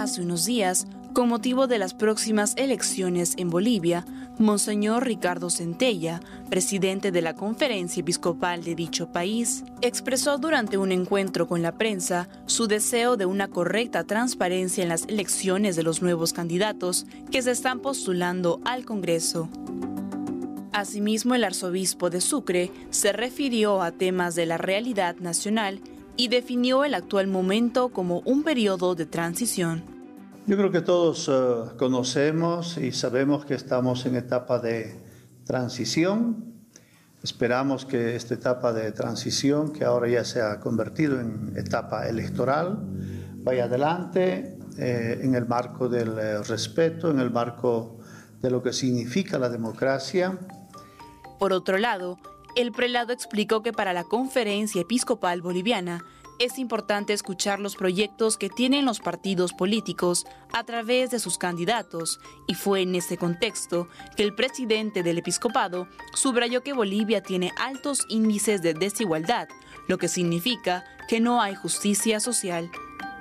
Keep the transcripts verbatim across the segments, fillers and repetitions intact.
hace unos días, con motivo de las próximas elecciones en Bolivia, Monseñor Ricardo Centella, presidente de la Conferencia Episcopal de dicho país, expresó durante un encuentro con la prensa su deseo de una correcta transparencia en las elecciones de los nuevos candidatos que se están postulando al Congreso. Asimismo, el arzobispo de Sucre se refirió a temas de la realidad nacional y definió el actual momento como un periodo de transición. Yo creo que todos uh, conocemos y sabemos que estamos en etapa de transición. Esperamos que esta etapa de transición, que ahora ya se ha convertido en etapa electoral, vaya adelante eh, en el marco del eh, respeto, en el marco de lo que significa la democracia. Por otro lado, el prelado explicó que para la Conferencia Episcopal Boliviana es importante escuchar los proyectos que tienen los partidos políticos a través de sus candidatos, y fue en ese contexto que el presidente del episcopado subrayó que Bolivia tiene altos índices de desigualdad, lo que significa que no hay justicia social.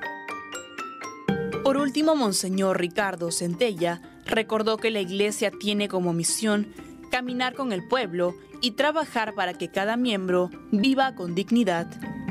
Por último, Monseñor Ricardo Centella recordó que la Iglesia tiene como misión caminar con el pueblo y trabajar para que cada miembro viva con dignidad.